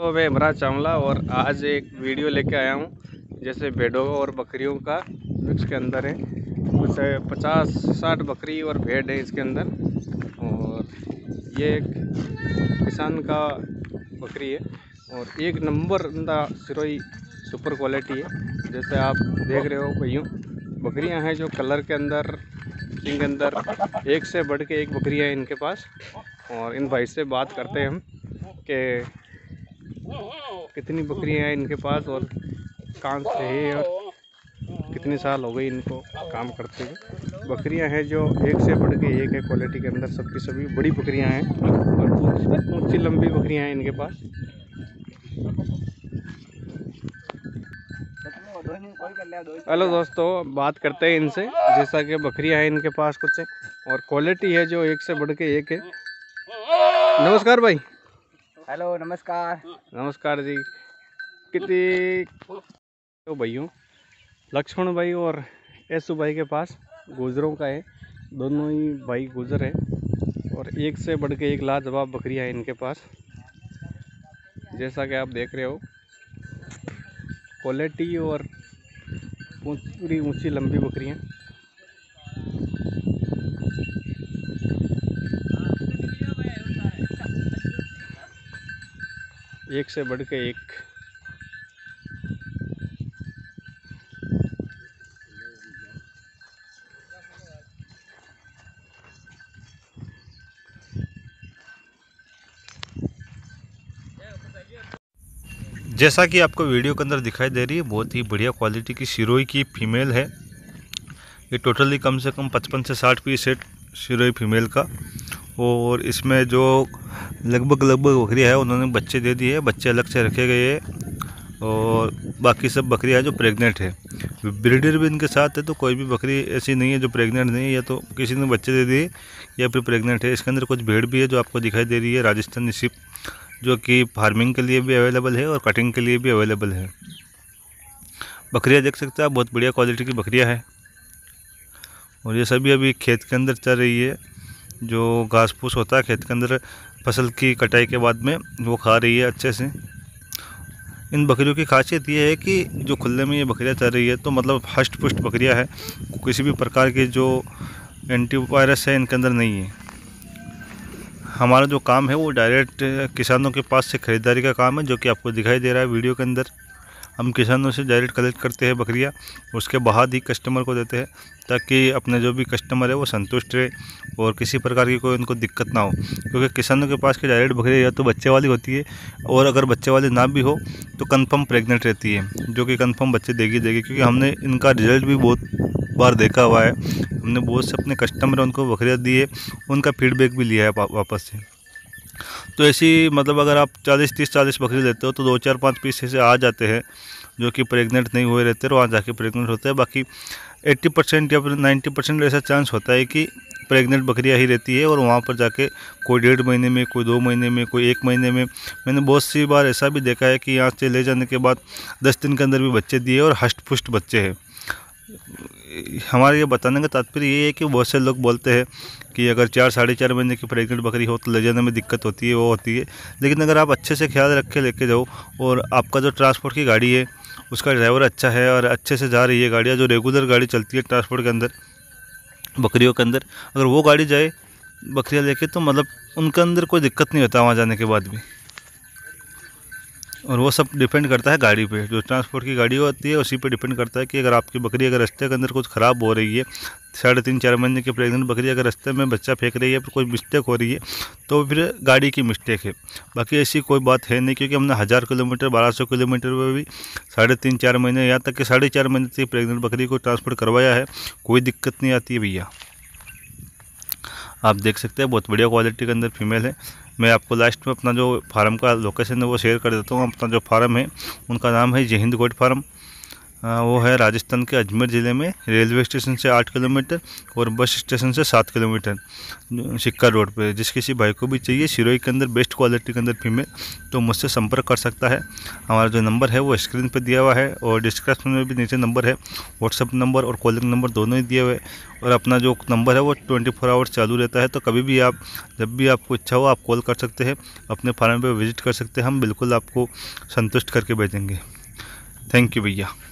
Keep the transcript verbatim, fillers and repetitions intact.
तो मैं इमरान चावला और आज एक वीडियो लेके आया हूँ। जैसे भेड़ों और बकरियों का मिक्स के अंदर है, कुछ पचास साठ बकरी और भेड़ है इसके अंदर। और ये एक किसान का बकरी है और एक नंबर अंदा सिरोही सुपर क्वालिटी है। जैसे आप देख रहे हो भाइयों, बकरियां हैं जो कलर के अंदर, सिंग के अंदर एक से बढ़ के एक बकरियां हैं इनके पास। और इन भाई से बात करते हैं हम कि कितनी बकरियां हैं इनके पास और कहाँ से है और कितने साल हो गए इनको काम करते हुए। बकरियां हैं जो एक से बढ़ के एक है क्वालिटी के अंदर, सबकी सभी बड़ी बकरियां हैं और ऊंची लंबी बकरियां हैं इनके पास। हेलो दोस्तों, बात करते हैं इनसे। जैसा कि बकरियां हैं इनके पास कुछ और क्वालिटी है जो एक से बढ़ के एक है। नमस्कार भाई। हेलो नमस्कार। नमस्कार जी। कितनी तो भाइयों, लक्ष्मण भाई और यशु भाई के पास गुजरों का है, दोनों ही भाई गुजर है और एक से बढ़ के एक लाजवाब बकरियां हैं इनके पास। जैसा कि आप देख रहे हो, क्वालिटी और पूरी ऊंची लंबी बकरियां। एक से बढ़ के एक। जैसा कि आपको वीडियो के अंदर दिखाई दे रही है, बहुत ही बढ़िया क्वालिटी की सिरोही की फीमेल है। ये टोटली कम से कम पचपन से साठ पीस है सिरोही फीमेल का। और इसमें जो लगभग लगभग बकरियाँ है उन्होंने बच्चे दे दिए हैं, बच्चे अलग से रखे गए हैं और बाकी सब बकरियाँ हैं जो प्रेग्नेंट है। ब्रीडर भी इनके साथ है, तो कोई भी बकरी ऐसी नहीं है जो प्रेग्नेंट नहीं है, या तो किसी ने बच्चे दे दिए या फिर प्रेग्नेंट है। इसके अंदर कुछ भेड़ भी है जो आपको दिखाई दे रही है, राजस्थानी शिप, जो कि फार्मिंग के लिए भी अवेलेबल है और कटिंग के लिए भी अवेलेबल है। बकरियां देख सकते हैं आप, बहुत बढ़िया क्वालिटी की बकरियां हैं और ये सभी अभी खेत के अंदर चल रही है। जो घास फूस होता है खेत के अंदर फसल की कटाई के बाद में, वो खा रही है अच्छे से। इन बकरियों की खासियत ये है कि जो खुले में ये बकरियां चल रही है तो मतलब हष्ट पुष्ट बकरियां है, किसी भी प्रकार के जो एंटीवायरस है इनके अंदर नहीं है। हमारा जो काम है वो डायरेक्ट किसानों के पास से ख़रीदारी का काम है, जो कि आपको दिखाई दे रहा है वीडियो के अंदर। हम किसानों से डायरेक्ट कलेक्ट करते हैं बकरियां, उसके बाद ही कस्टमर को देते हैं, ताकि अपने जो भी कस्टमर है वो संतुष्ट रहे और किसी प्रकार की कोई उनको दिक्कत ना हो। क्योंकि किसानों के पास की डायरेक्ट बकरियां या तो बच्चे वाली होती है, और अगर बच्चे वाली ना भी हो तो कंफर्म प्रेग्नेंट रहती है, जो कि कंफर्म बच्चे देगी देगी क्योंकि हमने इनका रिजल्ट भी बहुत बार देखा हुआ है। हमने बहुत से अपने कस्टमर उनको बकरियाँ दी है, उनका फीडबैक भी लिया है वापस से। तो ऐसी मतलब अगर आप चालीस तीस चालीस बकरी लेते हो तो दो चार पाँच पीस ऐसे आ जाते हैं जो कि प्रेग्नेंट नहीं हुए रहते और वहाँ जाके प्रेग्नेंट होते हैं। बाकी अस्सी परसेंट या फिर नब्बे परसेंट ऐसा चांस होता है कि प्रेग्नेंट बकरियाँ ही रहती है और वहाँ पर जाके कोई डेढ़ महीने में, कोई दो महीने में, कोई एक महीने में। मैंने बहुत सी बार ऐसा भी देखा है कि यहाँ से ले जाने के बाद दस दिन के अंदर भी बच्चे दिए और हष्ट पुष्ट बच्चे हैं। हमारे ये बताने का तात्पर्य ये है कि बहुत से लोग बोलते हैं कि अगर चार साढ़े चार महीने की प्रेग्नेंट बकरी हो तो ले जाने में दिक्कत होती है, वो होती है। लेकिन अगर आप अच्छे से ख्याल रख के लेके जाओ और आपका जो ट्रांसपोर्ट की गाड़ी है उसका ड्राइवर अच्छा है और अच्छे से जा रही है गाड़ियाँ, जो रेगुलर गाड़ी चलती है ट्रांसपोर्ट के अंदर बकरियों के अंदर, अगर वो गाड़ी जाए बकरियाँ लेके तो मतलब उनके अंदर कोई दिक्कत नहीं होता वहाँ जाने के बाद भी। और वो सब डिपेंड करता है गाड़ी पे, जो ट्रांसपोर्ट की गाड़ी होती है उसी पे डिपेंड करता है कि अगर आपकी बकरी अगर रास्ते के अंदर कुछ ख़राब हो रही है, साढ़े तीन चार महीने की प्रेग्नेंट बकरी अगर रास्ते में बच्चा फेंक रही है, फिर कोई मिस्टेक हो रही है तो फिर गाड़ी की मिस्टेक है। बाकी ऐसी कोई बात है नहीं, क्योंकि हमने हज़ार किलोमीटर बारह सौ किलोमीटर में भी साढ़े तीन चार महीने यहाँ तक कि साढ़े चार महीने तक प्रेग्नेंट बकरी को ट्रांसपोर्ट करवाया है, कोई दिक्कत नहीं आती है भैया। आप देख सकते हैं बहुत बढ़िया क्वालिटी के अंदर फीमेल है। मैं आपको लास्ट में अपना जो फार्म का लोकेशन है वो शेयर कर देता हूँ। अपना जो फार्म है उनका नाम है जय हिंद गोट फार्म। वो है राजस्थान के अजमेर ज़िले में, रेलवे स्टेशन से आठ किलोमीटर और बस स्टेशन से सात किलोमीटर सिक्का रोड पे। जिस किसी भाई को भी चाहिए सिरोही के अंदर बेस्ट क्वालिटी के अंदर फीमेल, तो मुझसे संपर्क कर सकता है। हमारा जो नंबर है वो स्क्रीन पे दिया हुआ है और डिस्क्रिप्शन में भी नीचे नंबर है, व्हाट्सअप नंबर और कॉलिंग नंबर दोनों ही दिए हुए। और अपना जो नंबर है वो ट्वेंटी फोर आवर्स चालू रहता है, तो कभी भी आप जब भी आपको इच्छा हो आप कॉल कर सकते हैं, अपने फार्म पे विजिट कर सकते हैं। हम बिल्कुल आपको संतुष्ट करके भेजेंगे। थैंक यू भैया।